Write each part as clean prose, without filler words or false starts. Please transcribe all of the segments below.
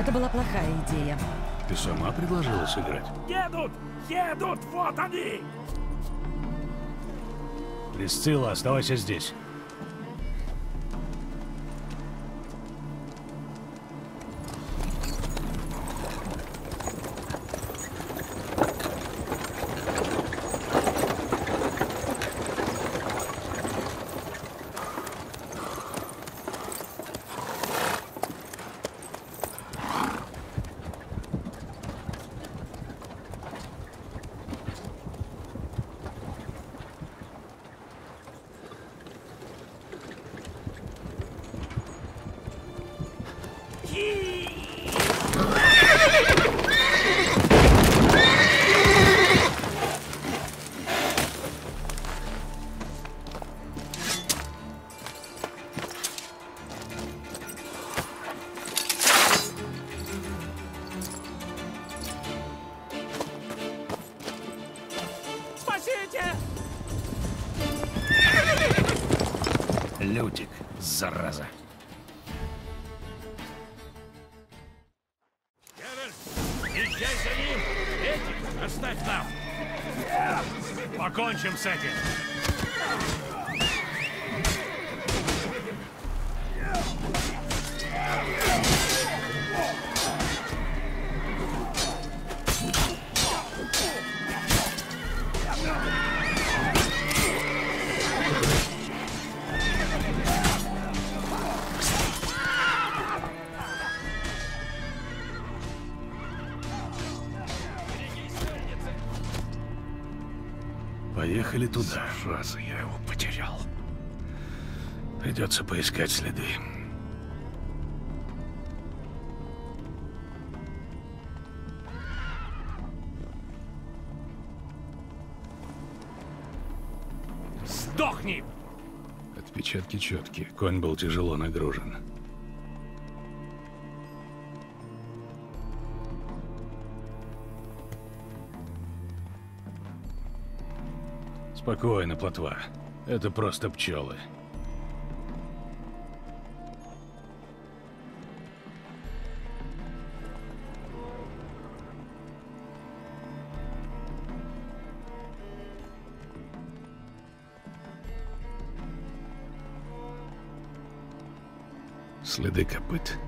это была плохая идея. Ты сама предложила сыграть? Едут! Едут! Вот они! Присцилла, оставайся здесь. Лютик, зараза. Езжай за ним! Этих оставь нам! Покончим с этим. Поехали туда. Зараза, я его потерял. Придется поискать следы. Сдохни! Отпечатки четкие. Конь был тяжело нагружен. Спокойно, плотва. Это просто пчелы. Следы копыт.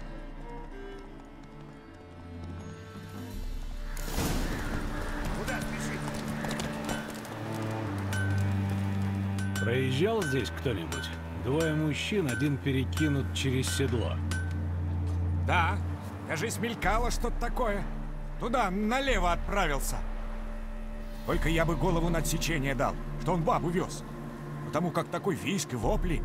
Проезжал здесь кто-нибудь? Двое мужчин, один перекинут через седло. Да, кажись, мелькало что-то такое. Туда, налево отправился. Только я бы голову на отсечение дал, что он бабу вез. Потому как такой визг и вопли.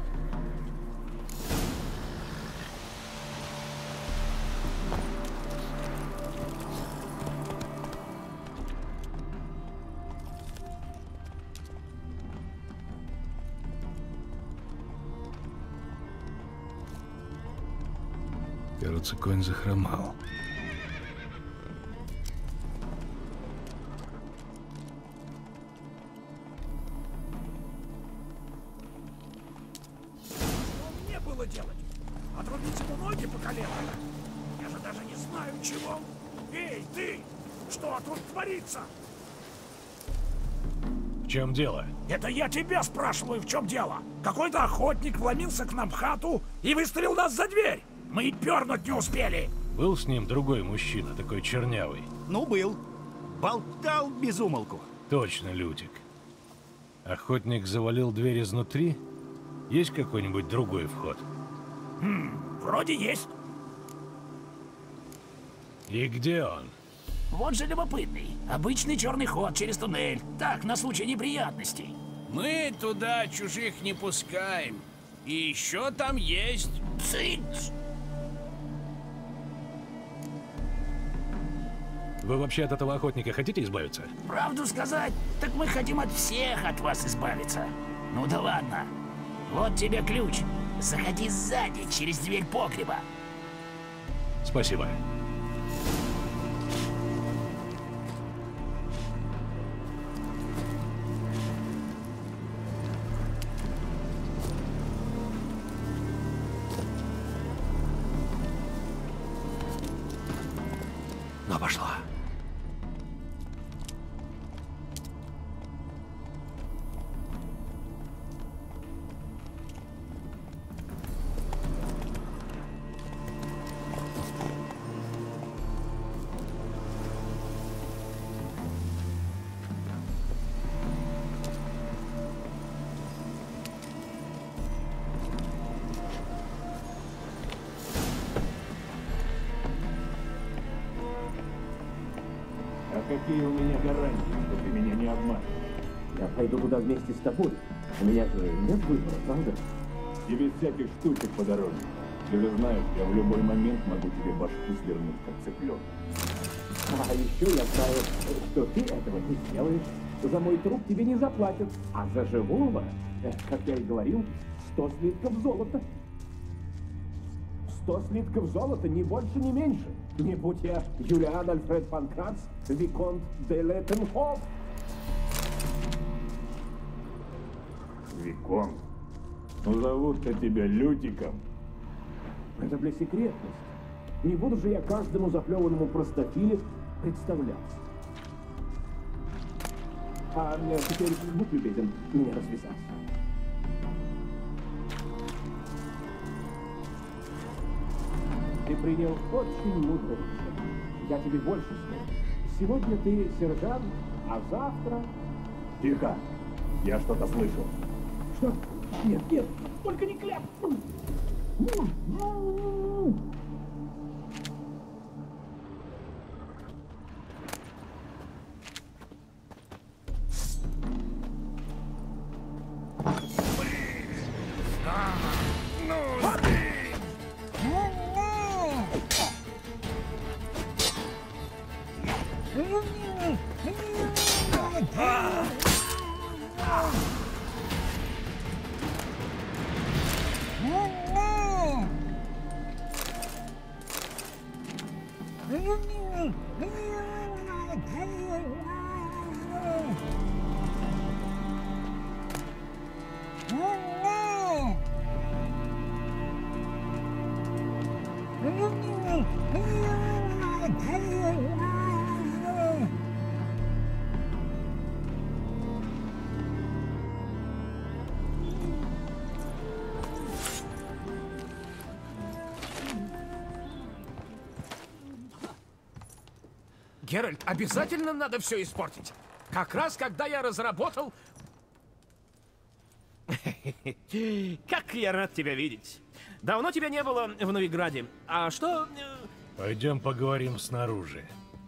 Кажется, конь захромал. Что мне было делать? Отрубить ему ноги по колено? Я же даже не знаю, чего. Эй, ты! Что тут творится? В чем дело? Это я тебя спрашиваю, в чем дело? Какой-то охотник вломился к нам в хату и выстрелил нас за дверь. Мы и пернуть не успели. Был с ним другой мужчина, такой чернявый? Ну, был. Болтал без умолку. Точно, Лютик. Охотник завалил дверь изнутри? Есть какой-нибудь другой вход? Вроде есть. И где он? Вот же любопытный. Обычный черный ход через туннель. Так, на случай неприятностей. Мы туда чужих не пускаем. И еще там есть... Цыц! Вы вообще от этого охотника хотите избавиться? Правду сказать, так мы хотим от всех от вас избавиться. Ну да ладно. Вот тебе ключ. Заходи сзади, через дверь погреба. Спасибо. какие у меня гарантии, что ты меня не обманешь? Я пойду туда вместе с тобой. У меня же нет выбора, правда? И без всяких штучек по дороге. Ты же знаешь, я в любой момент могу тебе башку свернуть, как цыпленок. А еще я знаю, что ты этого не сделаешь. За мой труп тебе не заплатят. А за живого, как я и говорил, 100 слитков золота. 100 слитков золота, ни больше, ни меньше. Не будь я Юлиан Альфред Панкрац, Виконт де Леттенхоф. Виконт, ну зовут-то тебя Лютиком. Это для секретности. Не буду же я каждому заплеванному простофиле представляться. А теперь будь любезен меня развязать. Ты принял очень мудрое решение. Я тебе больше скажу. Сегодня ты сержант, а завтра... Тихо, я что-то слышал. Что? Нет, нет, только не кляп! Геральт, обязательно надо все испортить. Как раз когда я разработал... Как я рад тебя видеть. Давно тебя не было в Новиграде. А что... Пойдем поговорим снаружи.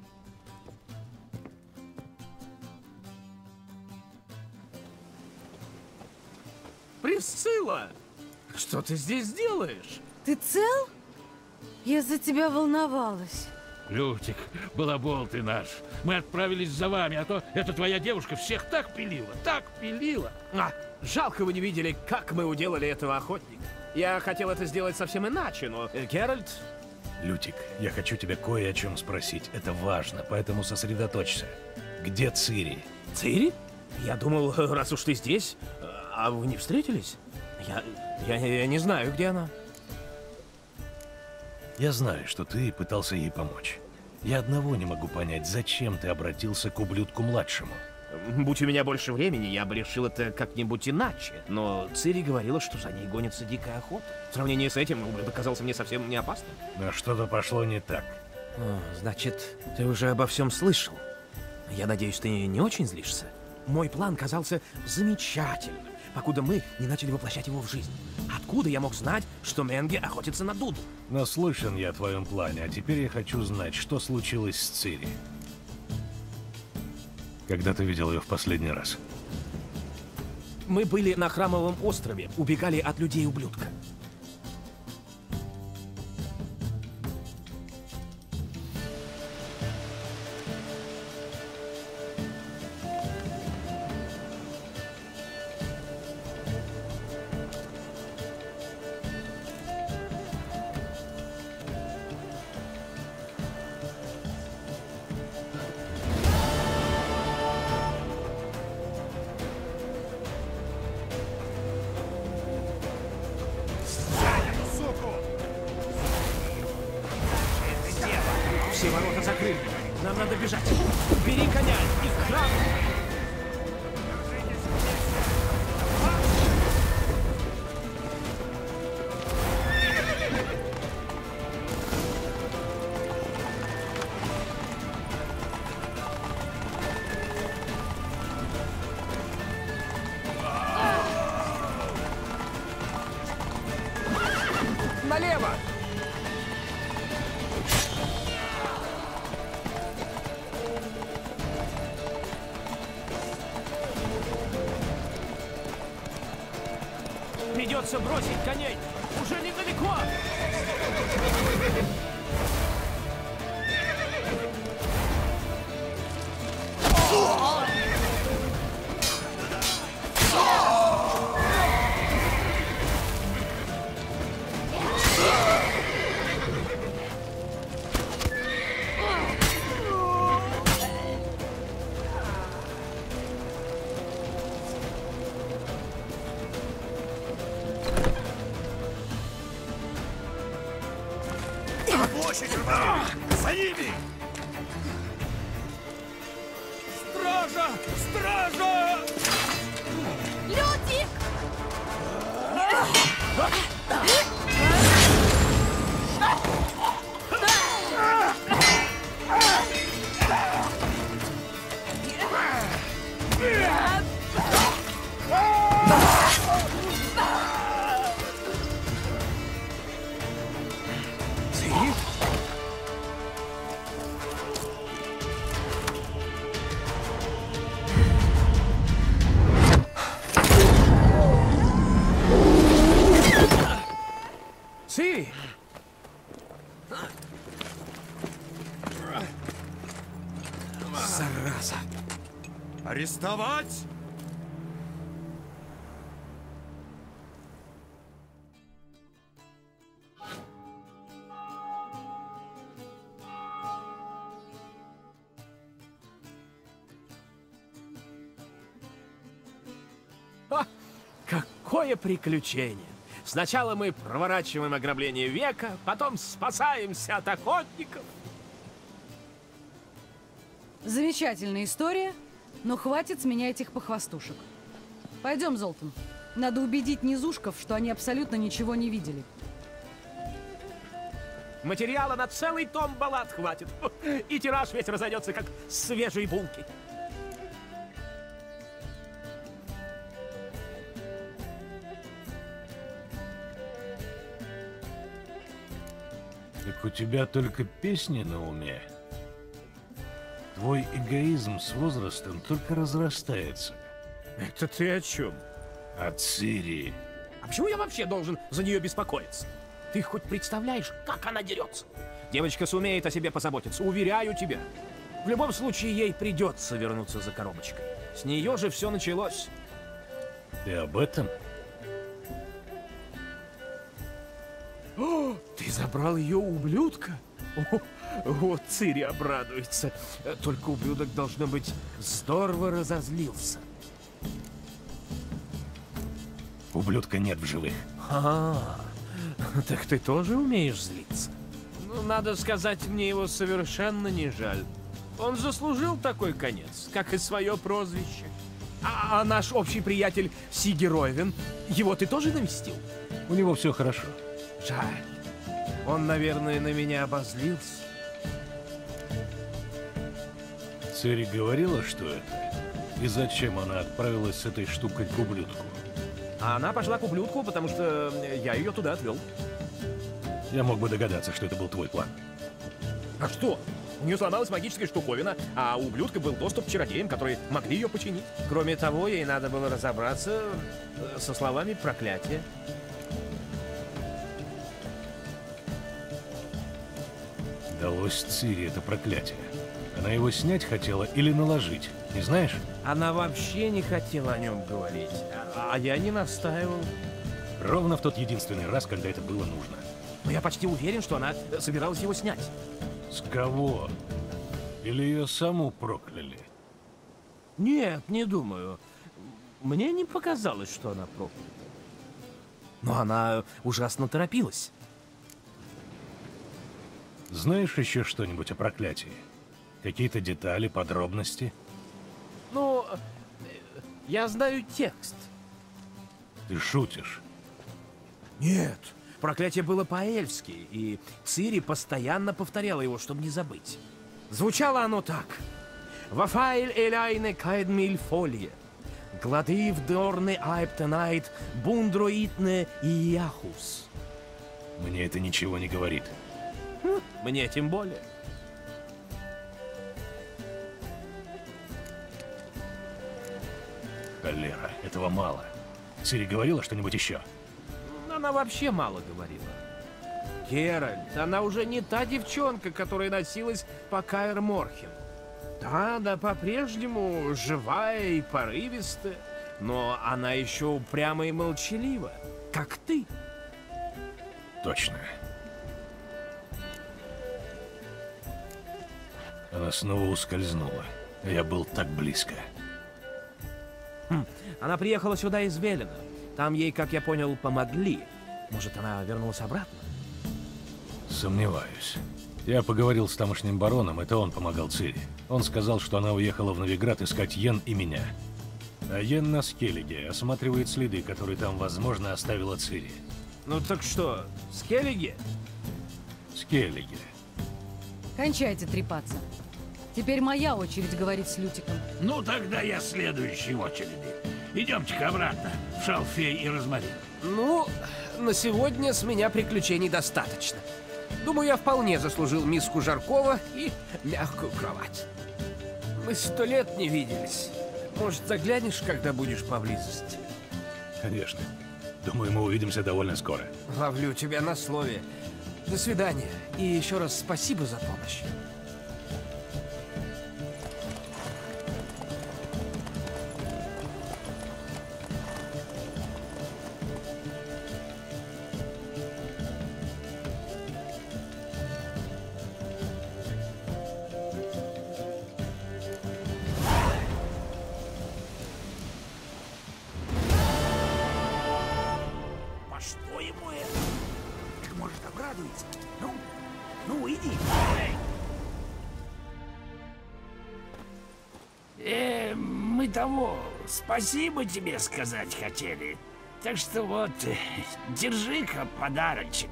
Присцилла! Что ты здесь делаешь? Ты цел? Я за тебя волновалась. Лютик, балабол ты наш. Мы отправились за вами, а то эта твоя девушка всех так пилила, так пилила. Жалко, вы не видели, как мы уделали этого охотника. Я хотел это сделать совсем иначе, но Геральт... Лютик, я хочу тебя кое о чем спросить. Это важно, поэтому сосредоточься. Где Цири? Цири? Я думал, раз уж ты здесь, а вы не встретились? Я не знаю, где она. Я знаю, что ты пытался ей помочь. Я одного не могу понять, зачем ты обратился к ублюдку-младшему. Будь у меня больше времени, я бы решил это как-нибудь иначе. Но Цири говорила, что за ней гонится дикая охота. В сравнении с этим, ублюдок казался мне совсем не опасным. Но что-то пошло не так. Значит, ты уже обо всем слышал. Я надеюсь, ты не очень злишься? Мой план казался замечательным, покуда мы не начали воплощать его в жизнь. Откуда я мог знать, что Менге охотится на Дуду? Наслышан я о твоем плане, а теперь я хочу знать, что случилось с Цири. Когда ты видел ее в последний раз? Мы были на Храмовом острове, убегали от людей-ублюдка. Все ворота закрыли. Нам надо бежать. Бери коня и в храм. Налево! Придется бросить коней. Уже недалеко. За ними! Стража! Стража! Лютик! Цири! Зараза! Арестовать! Какое приключение! Сначала мы проворачиваем ограбление века, потом спасаемся от охотников. Замечательная история, но хватит с меня этих похвастушек. Пойдем, Золтан. Надо убедить низушков, что они абсолютно ничего не видели. Материала на целый том баллад хватит. И тираж весь разойдется, как свежие булки. Так у тебя только песни на уме. Твой эгоизм с возрастом только разрастается. Это ты о чем? От Цири. А почему я вообще должен за нее беспокоиться? Ты хоть представляешь, как она дерется? Девочка сумеет о себе позаботиться, уверяю тебя. В любом случае, ей придется вернуться за коробочкой. С нее же все началось. Ты об этом? О, ты забрал ее ублюдка? О, вот Цири обрадуется. Только ублюдок, должно быть, здорово разозлился. Ублюдка нет в живых. Так ты тоже умеешь злиться? Ну, надо сказать, мне его совершенно не жаль. Он заслужил такой конец, как и свое прозвище. А наш общий приятель Сиги Ройвен, его ты тоже навестил? У него все хорошо. Жаль. Он, наверное, на меня обозлился. Цири говорила, что это? И зачем она отправилась с этой штукой к ублюдку? А она пошла к ублюдку, потому что я ее туда отвел. Я мог бы догадаться, что это был твой план. А что? У нее сломалась магическая штуковина, а у ублюдка был доступ к чародеям, которые могли ее починить. Кроме того, ей надо было разобраться со словами проклятия. Далось Цири это проклятие. Она его снять хотела или наложить, не знаешь? Она вообще не хотела о нем говорить, а я не настаивал. Ровно в тот единственный раз, когда это было нужно. Но я почти уверен, что она собиралась его снять. С кого? Или ее саму прокляли? Нет, не думаю. Мне не показалось, что она проклята. Но она ужасно торопилась. Знаешь еще что-нибудь о проклятии? Какие-то детали, подробности? Ну, я знаю текст. Ты шутишь? Нет, проклятие было по-эльфски, и Цири постоянно повторяла его, чтобы не забыть. Звучало оно так. «Вафайль эляйне кайдмиль фолье, гладив дорне айптенайт, бундроитне ияхус». Мне это ничего не говорит. Мне тем более. Холера, этого мало. Цири говорила что-нибудь еще? она вообще мало говорила. Геральт, она уже не та девчонка, которая носилась по Каэр Морхен. Да, она по-прежнему живая и порывистая, но она еще упряма и молчалива, как ты. Точно. Она снова ускользнула. Я был так близко. Она приехала сюда из Велена. Там ей, как я понял, помогли. Может, она вернулась обратно? Сомневаюсь. Я поговорил с тамошним бароном, это он помогал Цири. Он сказал, что она уехала в Новиград искать Йен и меня. А Йен на Скеллиге осматривает следы, которые там, возможно, оставила Цири. Ну так что, Скеллиге? Скеллиге. Кончайте трепаться. Теперь моя очередь говорить с Лютиком. Ну, тогда я следующий в очереди. Идемте-ка обратно в Шалфей и Розмарин. Ну, на сегодня с меня приключений достаточно. Думаю, я вполне заслужил миску жаркого и мягкую кровать. Мы 100 лет не виделись. Может, заглянешь, когда будешь поблизости? Конечно. Думаю, мы увидимся довольно скоро. Ловлю тебя на слове. До свидания. И еще раз спасибо за помощь. По что ему это? Так может обрадуется? Ну, иди. Мы того, спасибо тебе сказать хотели. Так что вот, держи-ка подарочек.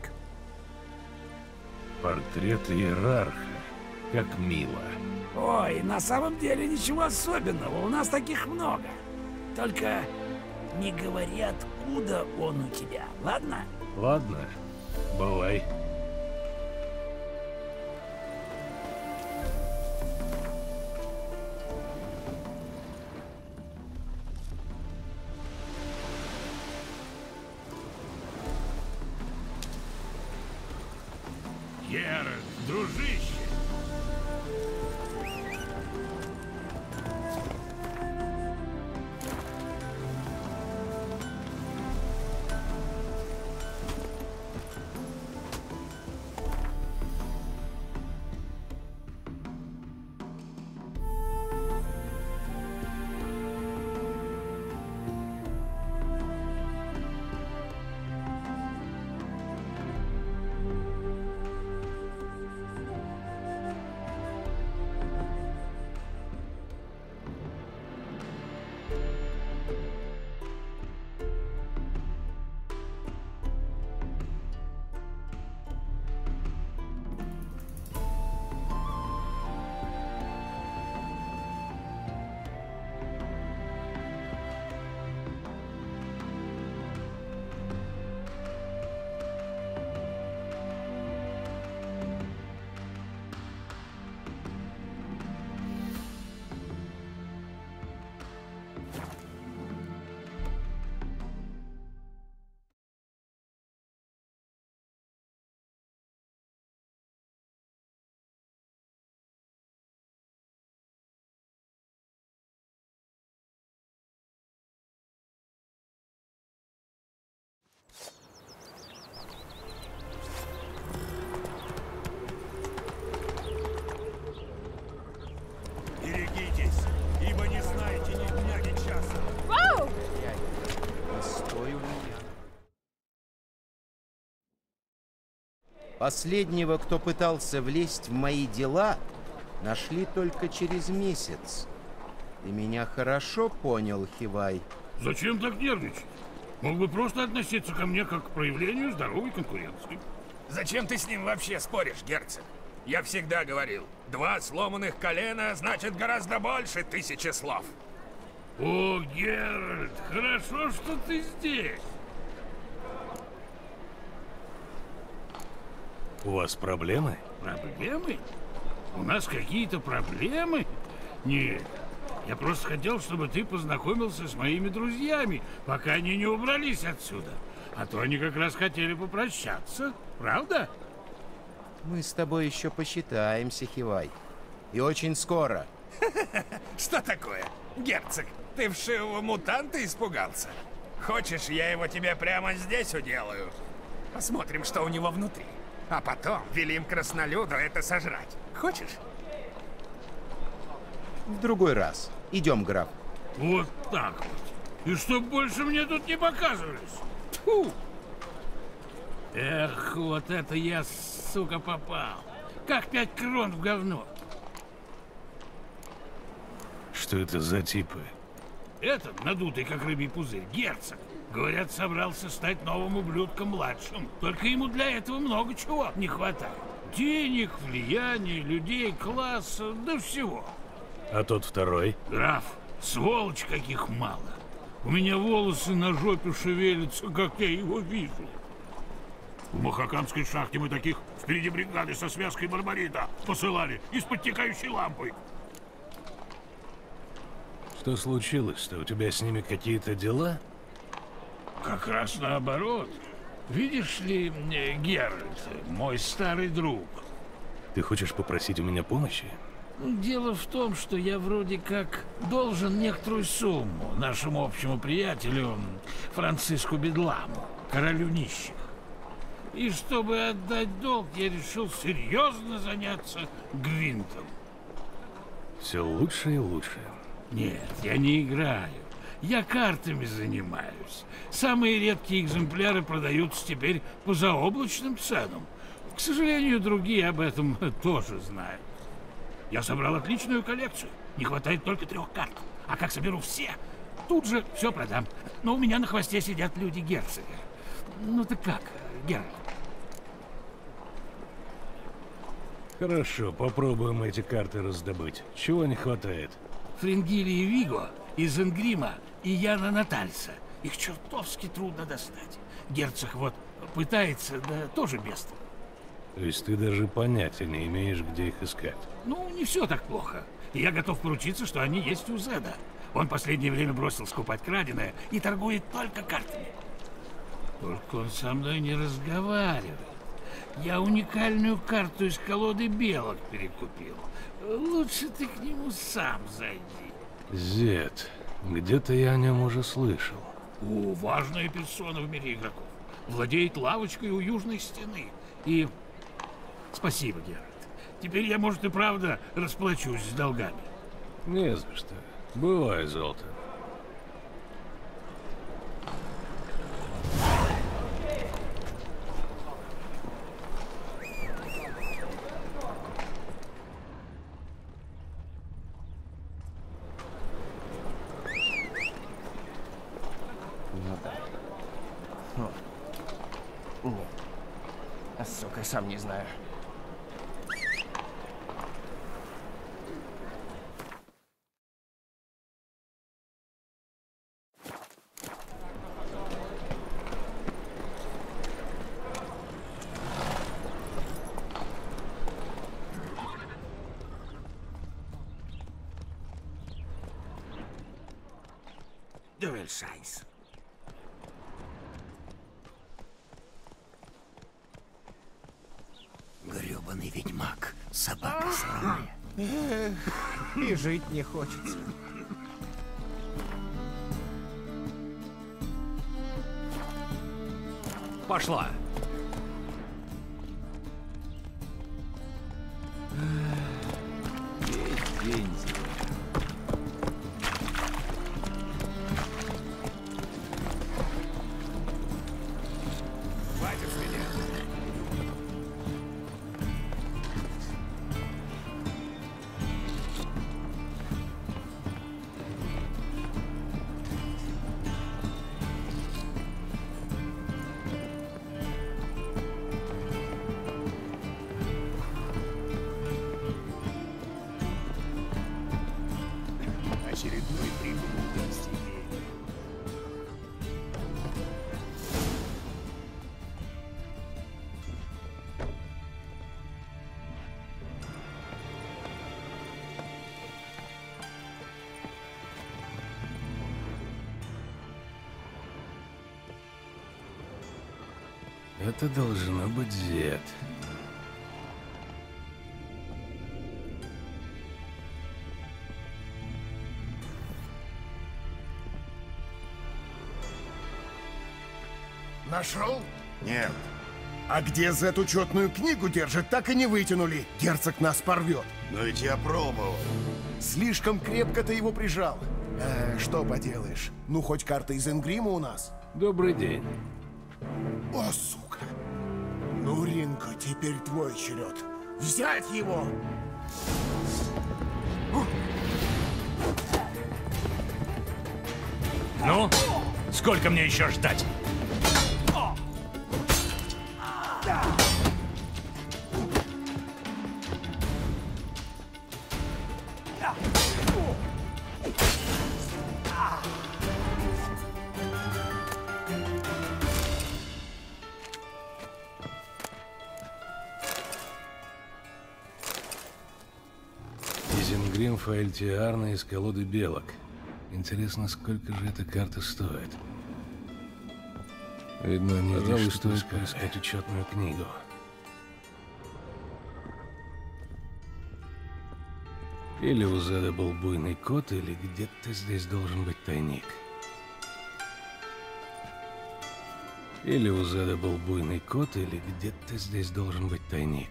Портрет иерарха. Как мило. Ой, на самом деле ничего особенного, у нас таких много. Только не говори, откуда он у тебя, ладно? Ладно, бывай. Геральт, дружище! Берегитесь, ибо не знаете ни дня, ни часа. Стой у меня. Последнего, кто пытался влезть в мои дела, нашли только через месяц. Ты меня хорошо понял, Хивай? Зачем так нервничать? Мог бы просто относиться ко мне как к проявлению здоровой конкуренции. Зачем ты с ним вообще споришь, герцог? Я всегда говорил, 2 сломанных колена значит гораздо больше 1000 слов. О, Геральт, хорошо, что ты здесь. У вас проблемы? Проблемы? У нас какие-то проблемы? Нет, я просто хотел, чтобы ты познакомился с моими друзьями, пока они не убрались отсюда. А то они как раз хотели попрощаться, правда? Мы с тобой еще посчитаемся, Хивай. И очень скоро. Что такое? Герцог, ты вшивого мутанта испугался? Хочешь, я его тебе прямо здесь уделаю? Посмотрим, что у него внутри. А потом велим краснолюду это сожрать. Хочешь? В другой раз. Идем, граф. Вот так вот. И чтоб больше мне тут не показывались. Тьфу! Эх, вот это я, сука, попал. Как 5 крон в говно. Что это за типы? Этот, надутый как рыбий пузырь, герцог, говорят, собрался стать новым ублюдком-младшим. Только ему для этого много чего не хватает. Денег, влияния, людей, класса, да всего. А тот второй? Граф, сволочь каких мало. У меня волосы на жопе шевелятся, как я его вижу. В Махакамской шахте мы таких впереди бригады со связкой мармарита посылали и с подтекающей лампой. Что случилось-то? У тебя с ними какие-то дела? Как раз наоборот. Видишь ли, Геральт, мой старый друг. Ты хочешь попросить у меня помощи? Дело в том, что я вроде как должен некоторую сумму нашему общему приятелю Франциску Бедламу, королю нищих. И чтобы отдать долг, я решил серьезно заняться гвинтом. Все лучше и лучше. Нет, я не играю. Я картами занимаюсь. Самые редкие экземпляры продаются теперь по заоблачным ценам. К сожалению, другие об этом тоже знают. Я собрал отличную коллекцию. Не хватает только 3 карт. А как соберу все, тут же все продам. Но у меня на хвосте сидят люди герцога. Ну ты как, Геральт? Хорошо, попробуем эти карты раздобыть. Чего не хватает? Фрингилии Виго из Энгрима и Яна Натальса. Их чертовски трудно достать. Герцог вот пытается, да тоже без толку. То есть ты даже понятия не имеешь, где их искать? Ну, не все так плохо. И я готов поручиться, что они есть у Зеда. Он последнее время бросил скупать краденое и торгует только картами. Только он со мной не разговаривает. Я уникальную карту из колоды белок перекупил. Лучше ты к нему сам зайди. Зед. Где-то я о нем уже слышал. О, важная персона в мире игроков. Владеет лавочкой у южной стены. И... Спасибо, Геральт. Теперь я, может, и правда расплачусь с долгами. Не за что. Бывай, Золото. Ну да. Нет. Сука, сам не знаю. Дуэльшайс. Грёбаный ведьмак, собака сраная. И жить не хочется. Пошла. Весь день здесь. Хватит с меня. Это должно быть Зет. Нашел? Нет. А где Зет учетную книгу держит, так и не вытянули. Герцог нас порвет. Но ведь я пробовал. Слишком крепко ты его прижал. Что поделаешь? Ну, хоть карта из Энгрима у нас. Добрый день. О, сука. Ну, Ринго, теперь твой черед. Взять его! Ну, сколько мне еще ждать? Изенгрим Фаэльтиарна из колоды белок. Интересно, сколько же эта карта стоит? Видно, не пожалуй, стоит поискать учетную книгу. Или у Зеда был буйный кот, или где-то здесь должен быть тайник. Или у Зеда был буйный кот, или где-то здесь должен быть тайник.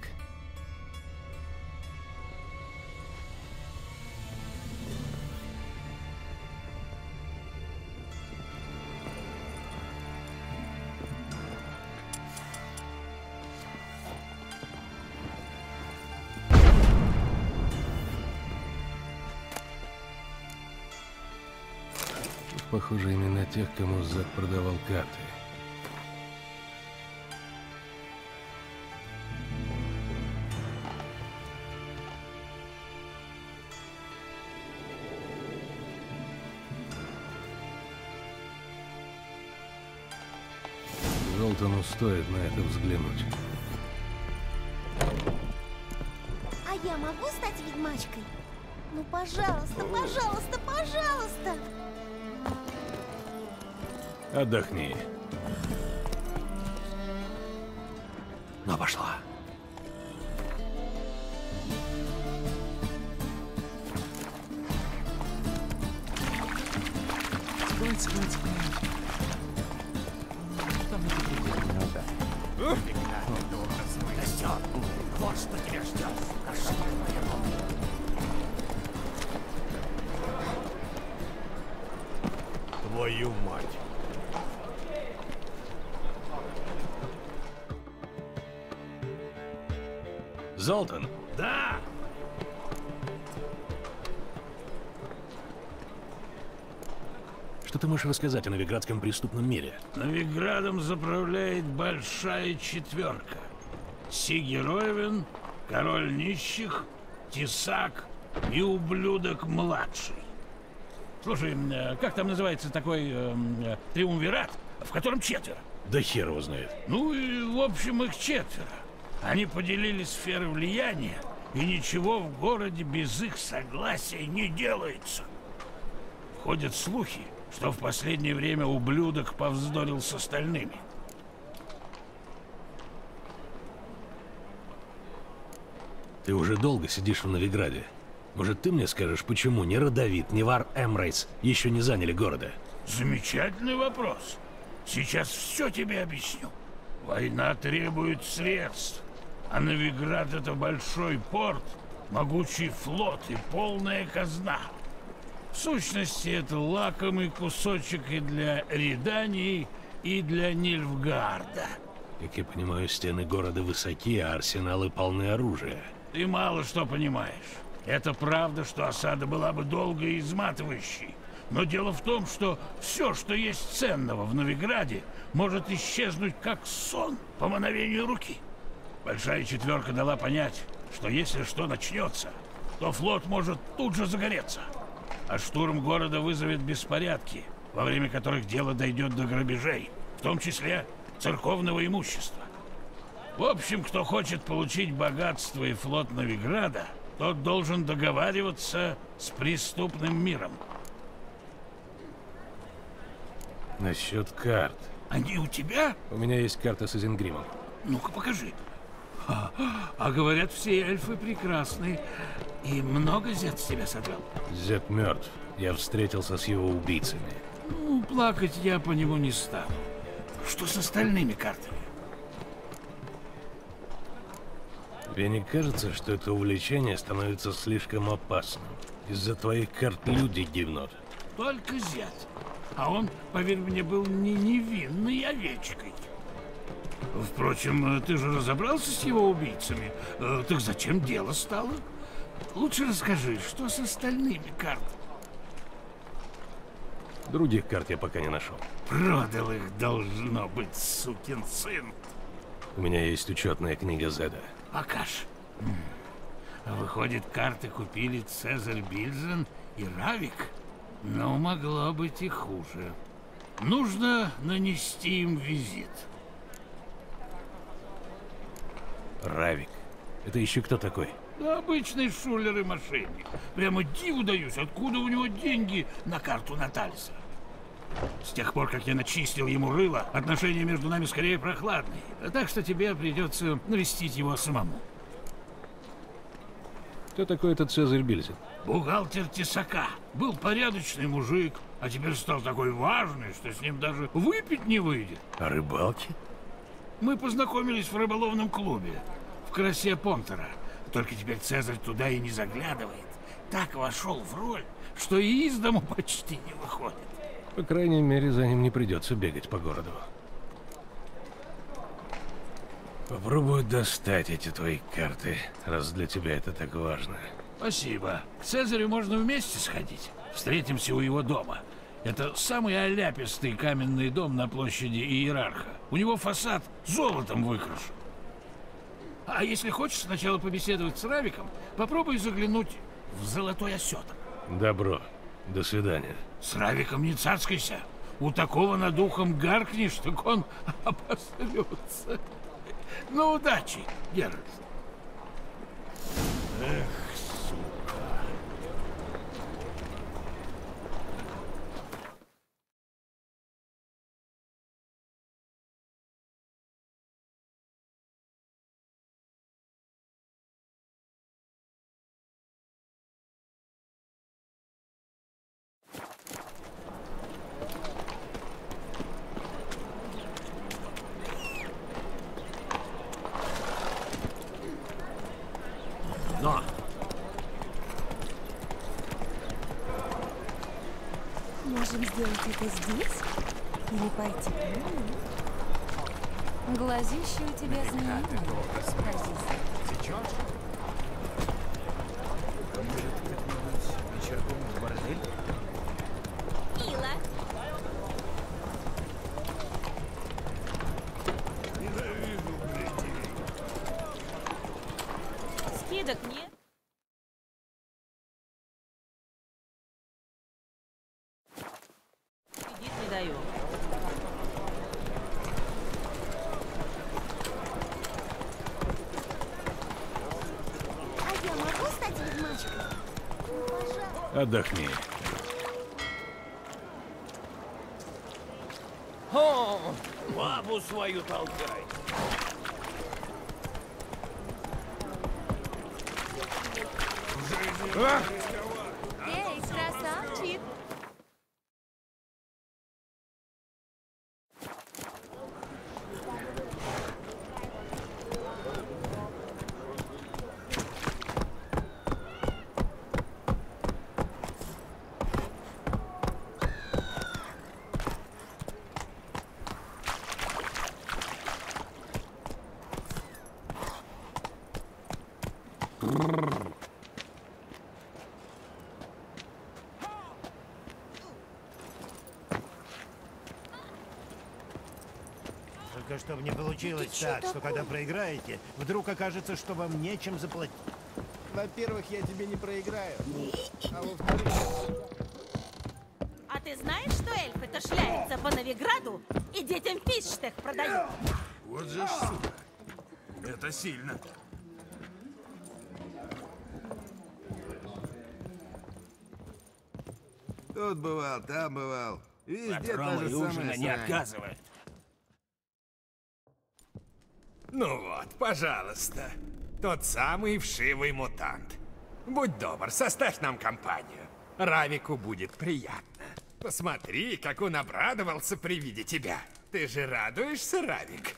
Похоже, именно тех, кому Зед продавал карты. Золтану стоит на это взглянуть. А я могу стать ведьмачкой? Ну, пожалуйста, пожалуйста, пожалуйста! Отдохни. Ну, пошла. Спать. Там это пределы. Костер. Вот что тебя ждет. Кошмар моего. Твою мать. Золтан? Да! Что ты можешь рассказать о новиградском преступном мире? Новиградом заправляет большая четверка. Сигеровин, король нищих, Тесак и ублюдок-младший. Слушай, как там называется такой триумвират, в котором четверо? Да хер его знает. Ну и, в общем, их четверо. Они поделили сферы влияния, и ничего в городе без их согласия не делается. Ходят слухи, что в последнее время ублюдок повздорил с остальными. Ты уже долго сидишь в Новиграде. Может, ты мне скажешь, почему ни Родовид, ни Вар Эмрейс еще не заняли города? Замечательный вопрос. Сейчас все тебе объясню. Война требует средств, а Новиград — это большой порт, могучий флот и полная казна. В сущности, это лакомый кусочек и для Редании, и для Нильфгарда. Как я понимаю, стены города высоки, а арсеналы полны оружия. Ты мало что понимаешь. Это правда, что осада была бы долгой и изматывающей. Но дело в том, что все, что есть ценного в Новиграде, может исчезнуть как сон по мановению руки. Большая четверка дала понять, что если что начнется, то флот может тут же загореться. А штурм города вызовет беспорядки, во время которых дело дойдет до грабежей, в том числе церковного имущества. В общем, кто хочет получить богатство и флот Новиграда, тот должен договариваться с преступным миром. Насчет карт. Они у тебя? У меня есть карта с Изенгримом. Ну-ка, покажи. А говорят, все эльфы прекрасные. И много зет с тебя содрал? Зет мертв. Я встретился с его убийцами. Ну, плакать я по нему не стану. Что с остальными картами? Тебе не кажется, что это увлечение становится слишком опасным? Из-за твоих карт люди гибнут. Только зять. А он, поверь мне, был не невинной овечкой. Впрочем, ты же разобрался с его убийцами. Так зачем дело стало? Лучше расскажи, что с остальными картами? Других карт я пока не нашел. Продал их, должно быть, сукин сын. У меня есть учетная книга Зеда. Покаж. Выходит, карты купили Цезарь Бильзен и Равик? Но могло быть и хуже. Нужно нанести им визит. Равик? Это еще кто такой? Да обычный шулер и мошенник. Прямо диву даюсь, откуда у него деньги на карту Натальса. С тех пор, как я начистил ему рыло, отношения между нами скорее прохладные. Так что тебе придется навестить его самому. Кто такой этот Цезарь Бильзен? Бухгалтер Тесака. Был порядочный мужик, а теперь стал такой важный, что с ним даже выпить не выйдет. А рыбалки? Мы познакомились в рыболовном клубе в Красе Понтера. Только теперь Цезарь туда и не заглядывает. Так вошел в роль, что и из дому почти не выходит. По крайней мере, за ним не придется бегать по городу. Попробую достать эти твои карты, раз для тебя это так важно. Спасибо. К Цезарю можно вместе сходить. Встретимся у его дома. Это самый оляпистый каменный дом на площади Иерарха. У него фасад золотом выкрашен. А если хочешь сначала побеседовать с Равиком, попробуй заглянуть в Золотой Осетр. Добро. До свидания. С Равиком не царскайся. У такого над ухом гаркнешь, так он обосрется. Ну, удачи, Геральт. Эх, сука. Но! Можем сделать это здесь? Или пойти? Глазище у тебя змеиное. Сечешь? Вечерком в бордель? Мило. Скидок нет. Кредит не даю. А я могу стать ведьмачкой? Ну, пожалуйста. Отдохни. О, бабу свою толкай. Эй, красавчик! Только чтобы не получилось так, что когда проиграете, вдруг окажется, что вам нечем заплатить. Во-первых, я тебе не проиграю. А во-вторых... А ты знаешь, что эльфы-то шляются по Новиграду и детям фиштех продают? Вот же ж, сука. Это сильно. Тут бывал, там бывал. Везде та же Патроны и самая ужина не срань. отказывают. Ну вот, пожалуйста. Тот самый вшивый мутант. Будь добр, составь нам компанию. Равику будет приятно. Посмотри, как он обрадовался при виде тебя. Ты же радуешься, Равик?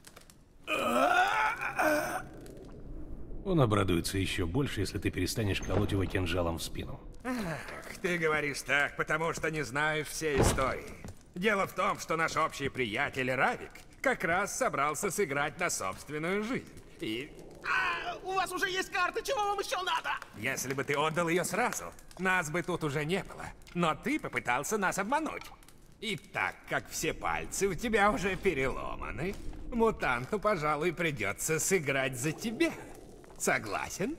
Он обрадуется еще больше, если ты перестанешь колоть его кинжалом в спину. Ах, ты говоришь так, потому что не знаешь всей истории. Дело в том, что наш общий приятель Равик как раз собрался сыграть на собственную жизнь. И... у вас уже есть карта, чего вам еще надо? Если бы ты отдал ее сразу, нас бы тут уже не было. Но ты попытался нас обмануть. И так как все пальцы у тебя уже переломаны, мутанту, пожалуй, придется сыграть за тебя. Согласен?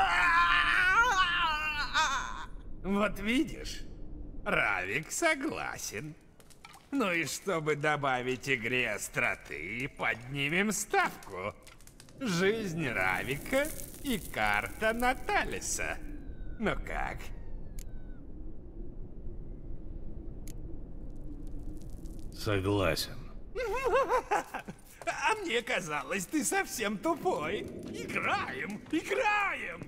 Вот видишь, Равик согласен. Ну и чтобы добавить игре остроты, поднимем ставку. Жизнь Равика и карта Наталиса. Ну как? Согласен. А мне казалось, ты совсем тупой. Играем, играем!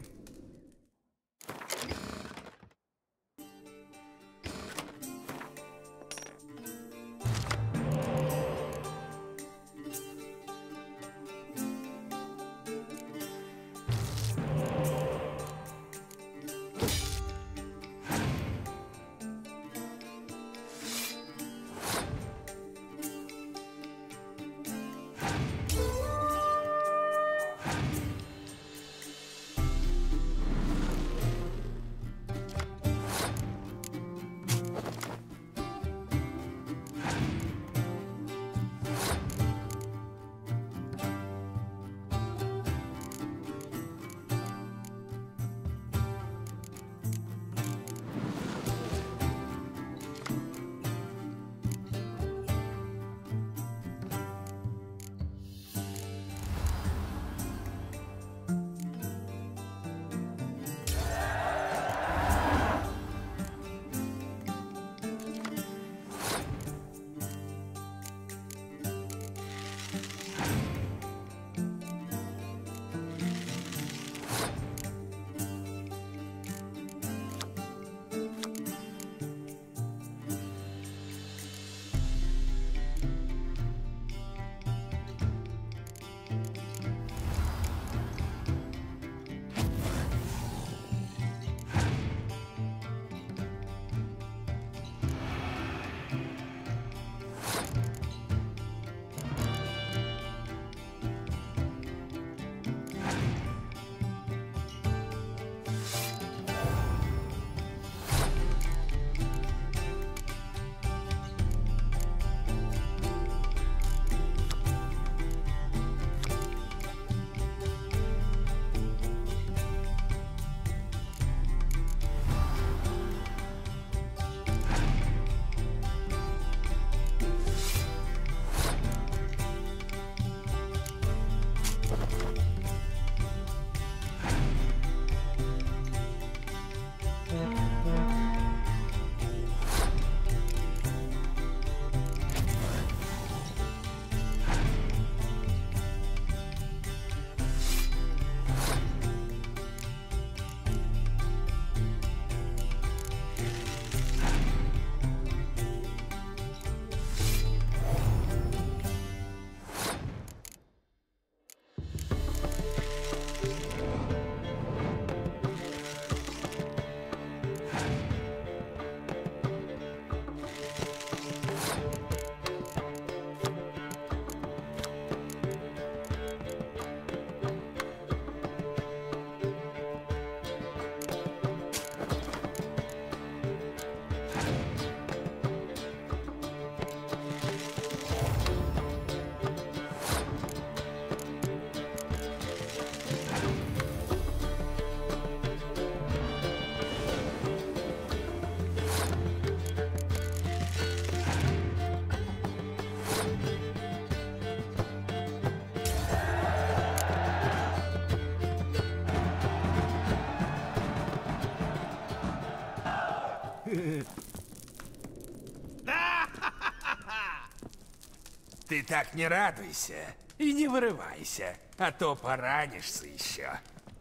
Ты так не радуйся. И не вырывайся, а то поранишься еще.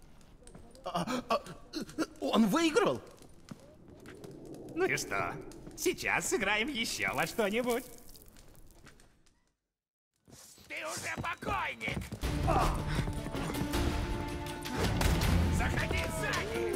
Он выиграл? Ну и что? Сейчас сыграем еще во что-нибудь. Ты уже покойник! Заходи сзади!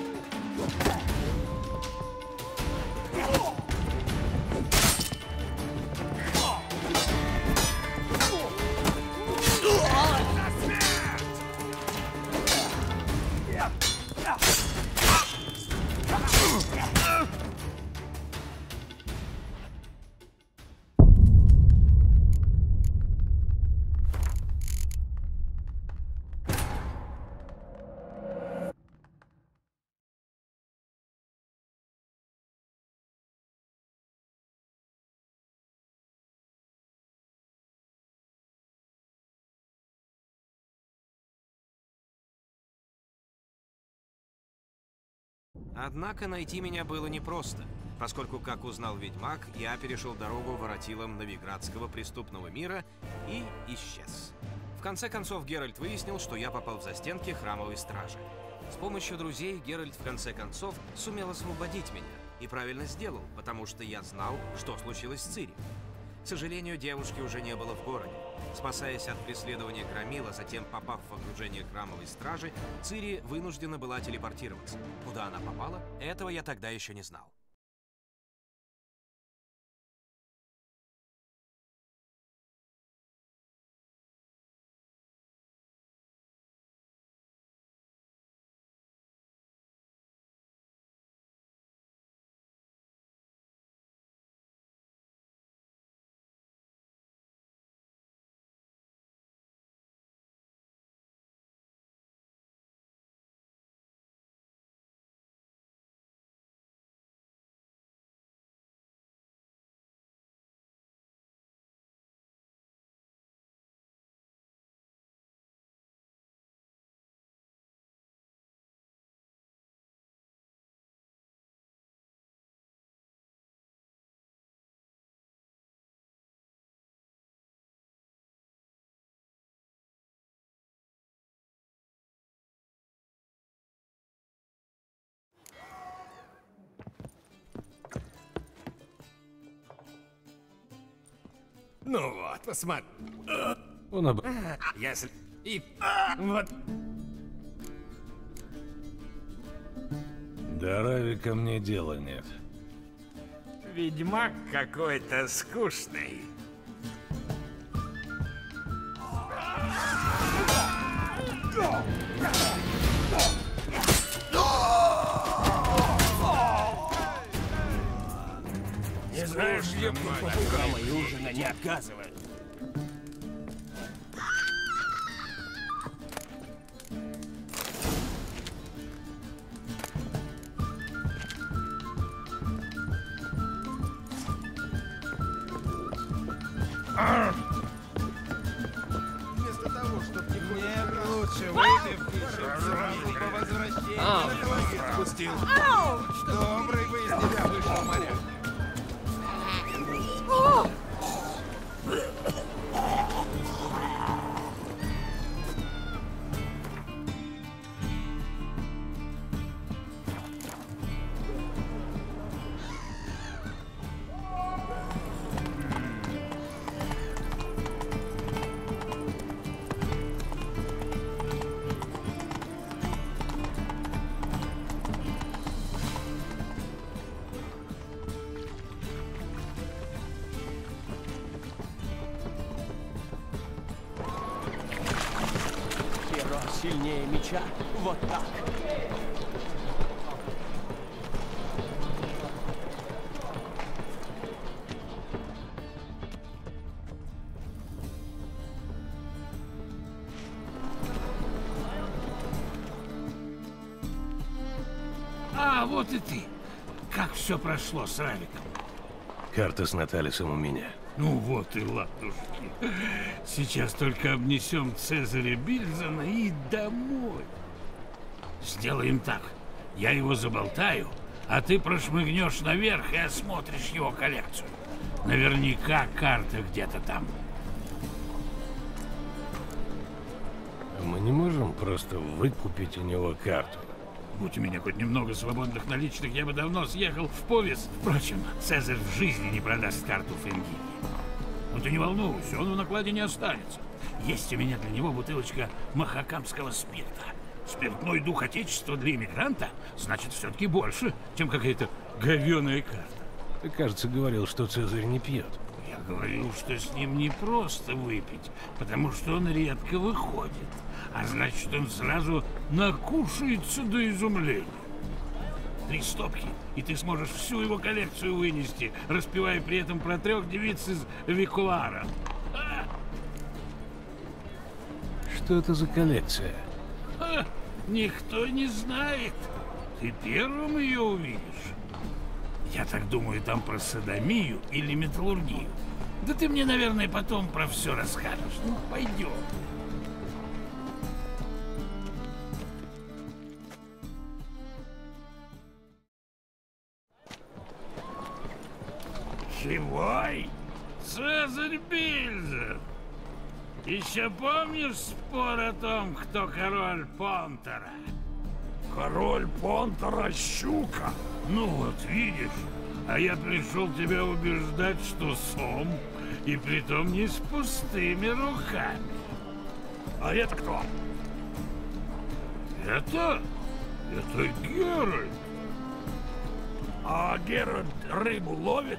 Однако найти меня было непросто, поскольку, как узнал ведьмак, я перешел дорогу воротилам новиградского преступного мира и исчез. В конце концов, Геральт выяснил, что я попал в застенки храмовой стражи. С помощью друзей Геральт в конце концов сумел освободить меня. И правильно сделал, потому что я знал, что случилось с Цири. К сожалению, девушки уже не было в городе. Спасаясь от преследования громил, а затем попав в окружение храмовой стражи, Цири вынуждена была телепортироваться. Куда она попала, этого я тогда еще не знал. Ну вот, посмотри. Он Если... И... Вот... До Равика мне дела нет. Ведьмак какой-то скучный. Не знаешь, где попугала и ужина не отказывают. Вместо того, чтобы мне лучше выпивки, сразу по возвращении на кровать спустил. Добрый бы из тебя вышел, моряк. Перо сильнее меча. Вот так. А, вот и ты. Как все прошло с Равиком? Карта с Наталисом у меня. Ну вот и ладушки. Сейчас только обнесем Цезаря Бильзана и домой. Сделаем так. Я его заболтаю, а ты прошмыгнешь наверх и осмотришь его коллекцию. Наверняка карта где-то там. Мы не можем просто выкупить у него карту. Будь у меня хоть немного свободных наличных, я бы давно съехал в Повис. Впрочем, Цезарь в жизни не продаст карту Фенгини. Но ты не волнуйся, он в накладе не останется. Есть у меня для него бутылочка махакамского спирта. Спиртной дух отечества для иммигранта значит все-таки больше, чем какая-то говёная карта. Ты, кажется, говорил, что Цезарь не пьет. Я говорил, что с ним не просто выпить, потому что он редко выходит. А значит, он сразу накушается до изумления. 3 стопки, и ты сможешь всю его коллекцию вынести, распевая при этом про 3 девиц из Викулара. Что это за коллекция? Никто не знает. Ты первым ее увидишь. Я так думаю, там про содомию или металлургию. Да ты мне, наверное, потом про все расскажешь. Ну, пойдем. Живой? Цезарь Бильзен! Еще помнишь спор о том, кто король Понтера? Король Понтера щука? Ну вот, видишь, а я пришел тебя убеждать, что сом, и притом не с пустыми руками. А это кто? Это Геральт. А Геральт рыбу ловит?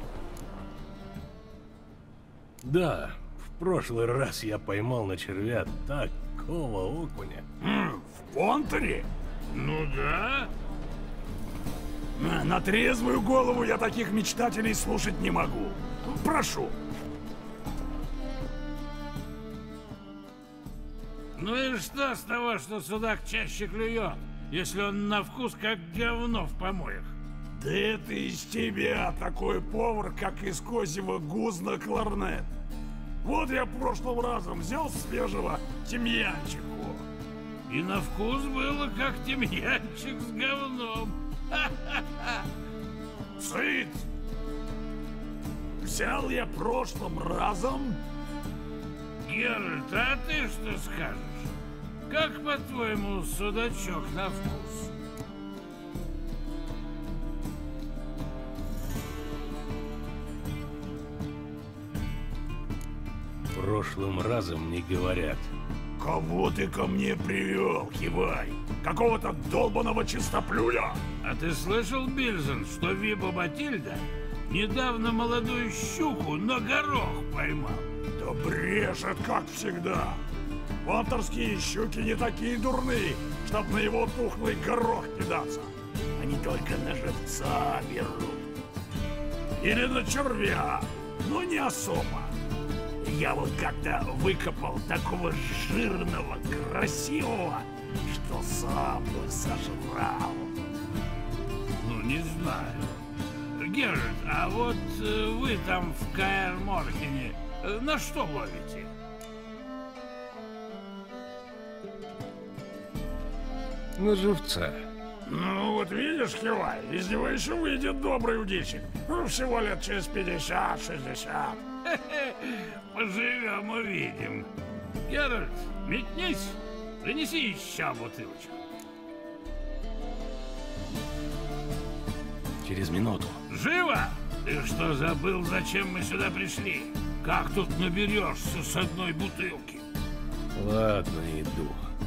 Да, в прошлый раз я поймал на червя такого окуня. В Понтере? Ну да. На трезвую голову я таких мечтателей слушать не могу. Прошу. Ну и что с того, что судак чаще клюет, если он на вкус как говно в помоях? Да это из тебя такой повар, как из козьего гузна кларнет. Вот я прошлым разом взял свежего тимьянчику. И на вкус было как тимьянчик с говном. Цыц! Взял я прошлым разом. Геральт, а ты что скажешь? Как, по-твоему, судачок на вкус? Прошлым разом не говорят. Кого ты ко мне привел, Кивай? Какого-то долбаного чистоплюя? А ты слышал, Бильзен, что Виба Батильда недавно молодую щуку на горох поймал? Да брешет, как всегда. Понтерские щуки не такие дурные, чтоб на его тухлый горох кидаться. Они только на живца берут. Или на червя, но не особо. Я вот как-то выкопал такого жирного, красивого, что сам бы сожрал. Ну, не знаю. Геральт, а вот вы там в Каэр-Морхене на что ловите? На живца. Ну, вот видишь, Хивай, из него еще выйдет добрый удильщик. Ну, всего лет через 50-60. Поживем, увидим. Геральт, метнись, принеси еще бутылочку. Через минуту. Живо! Ты что, забыл, зачем мы сюда пришли? Как тут наберешься с одной бутылки? Ладно, иду.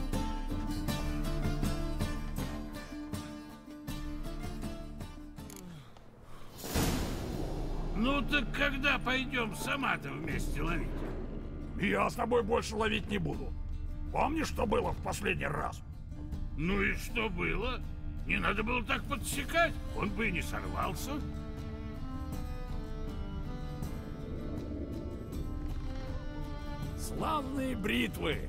Ну так когда пойдем сама-то вместе ловить? Я с тобой больше ловить не буду. Помнишь, что было в последний раз? Ну и что было? Не надо было так подсекать, он бы и не сорвался. Славные бритвы!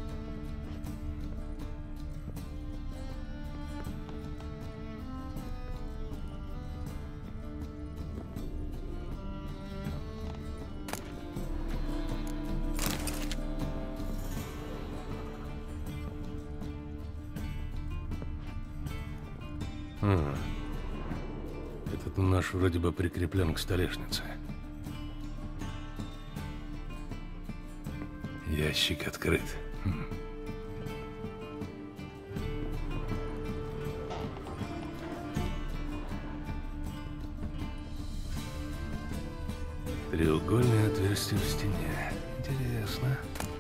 Этот нож вроде бы прикреплен к столешнице. Ящик открыт. Треугольное отверстие в стене. Интересно.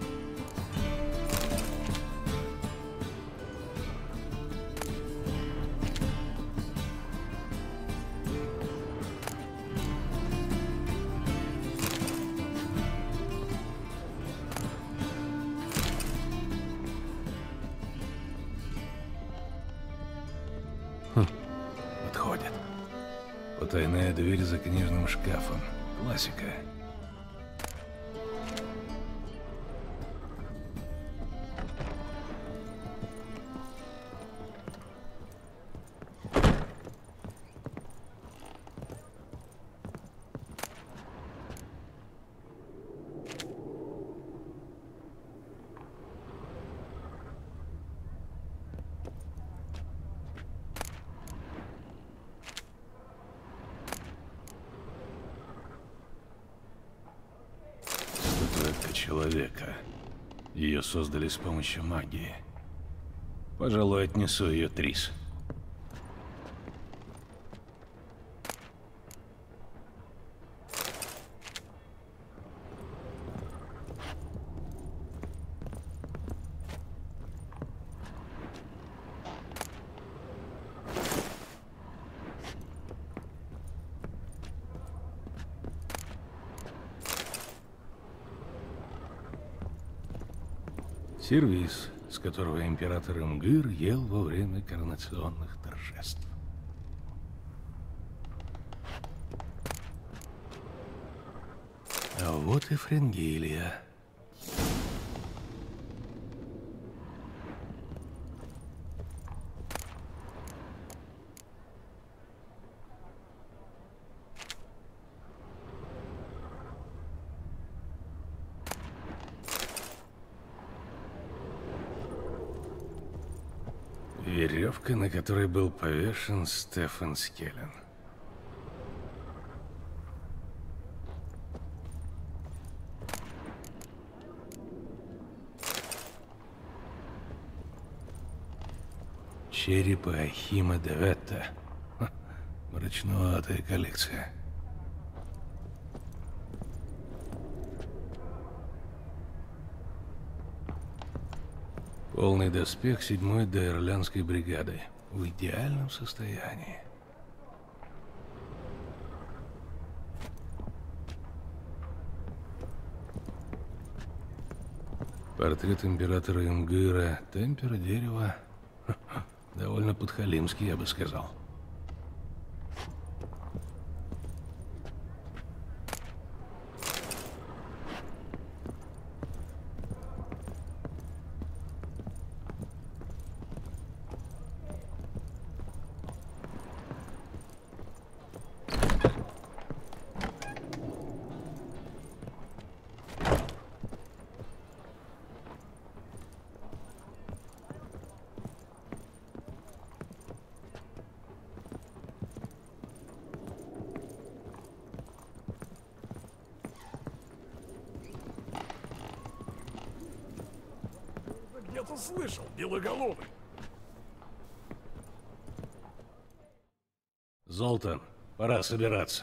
Подходит. Потайная дверь за книжным шкафом. Классика. Человека. Ее создали с помощью магии. Пожалуй, отнесу ее Трис. Сервиз, с которого император Имгир ел во время коронационных торжеств. А вот и Френгилия. Веревка, на которой был повешен Стефан Скеллен. Череп Ахима Деветта. Мрачноватая коллекция. Полный доспех 7-й Дейрлянской бригады. В идеальном состоянии. Портрет императора Имгира, темпера дерева. Довольно подхалимский, я бы сказал. Где-то слышал, белоголовый. Золтан, пора собираться.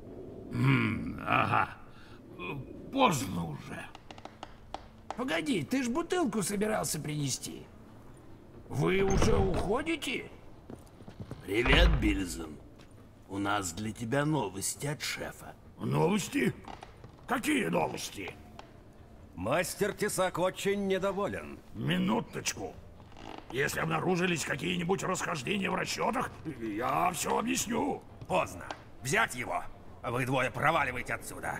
Ага. Поздно уже. Погоди, ты ж бутылку собирался принести. Вы уже уходите? Привет, Бильзен. У нас для тебя новости от шефа. Новости? Какие новости? Мастер Тесак очень недоволен. Минуточку. Если обнаружились какие-нибудь расхождения в расчетах, я все объясню. Поздно. Взять его. Вы двое проваливайте отсюда.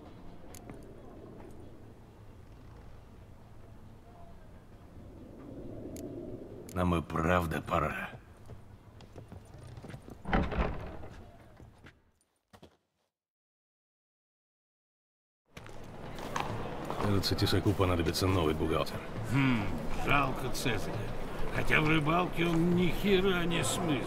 Нам и правда пора. Кажется, Тесаку понадобится новый бухгалтер. Жалко Цезаря. Хотя в рыбалке он ни хера не смыслит.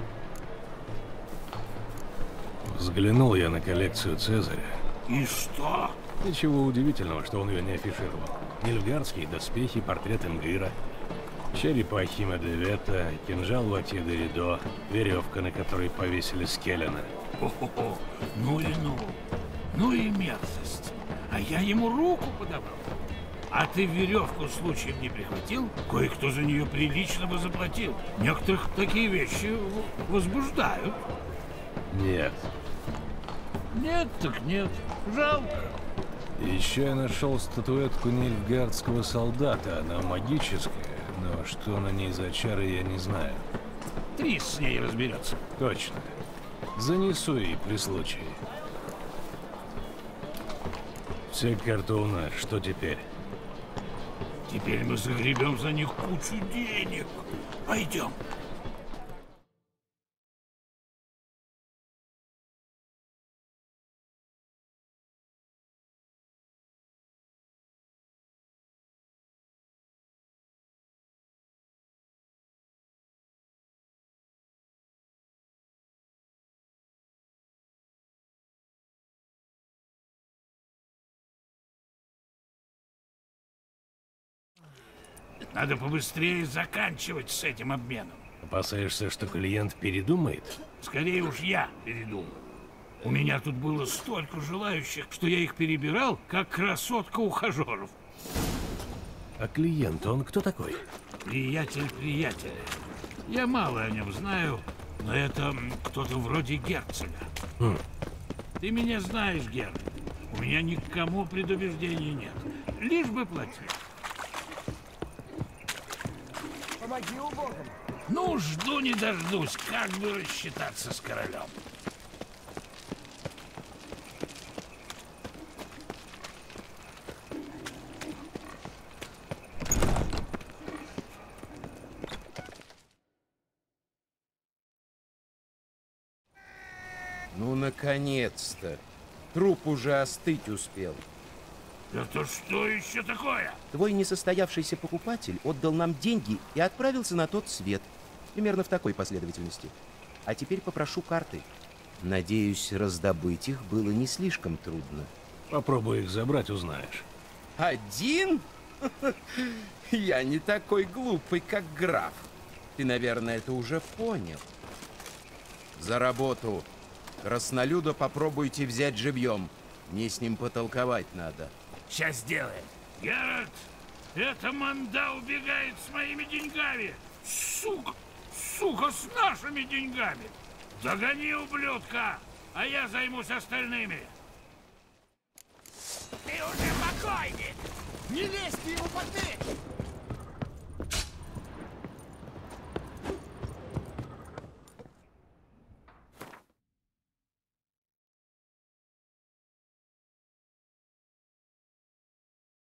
Взглянул я на коллекцию Цезаря. И что? Ничего удивительного, что он ее не афишировал. Нильфгардские доспехи, портрет Имгира, череп Ахима Деветта, кинжал Ватье де Ридо, веревка, на которой повесили Скеллена. О-хо-хо, ну и ну. Ну и мерзость. А я ему руку подавал. А ты веревку случаем не прихватил? Кое-кто за нее прилично бы заплатил. Некоторых такие вещи возбуждают. Нет. Нет, так нет. Жалко. Еще я нашел статуэтку нильфгардского солдата. Она магическая, но что на ней за чары, я не знаю. Трис с ней разберется. Точно. Занесу ей при случае. Все карты у нас. Что теперь? Теперь мы загребем за них кучу денег. Пойдем. Надо побыстрее заканчивать с этим обменом. Опасаешься, что клиент передумает? Скорее уж я передумал. У меня тут было столько желающих, что я их перебирал, как красотка ухажеров. А клиент, он кто такой? Приятель приятеля. Я мало о нем знаю, но это кто-то вроде герцога. Ты меня знаешь, Герд. У меня ни к кому предубеждений нет. Лишь бы платить. Помоги убогому. Ну, жду не дождусь, как бы рассчитаться с королем. Ну, наконец-то. Труп уже остыть успел. Это что еще такое? Твой несостоявшийся покупатель отдал нам деньги и отправился на тот свет. Примерно в такой последовательности. А теперь попрошу карты. Надеюсь, раздобыть их было не слишком трудно. Попробуй их забрать, узнаешь. Один? Я не такой глупый, как граф. Ты, наверное, это уже понял. За работу. Краснолюда попробуйте взять живьем. Мне с ним потолковать надо. Сейчас сделаем. Геральт, эта манда убегает с моими деньгами. Сука, сука, с нашими деньгами. Догони ублюдка, а я займусь остальными. Ты уже покойник! Не лезьте ему под дверь!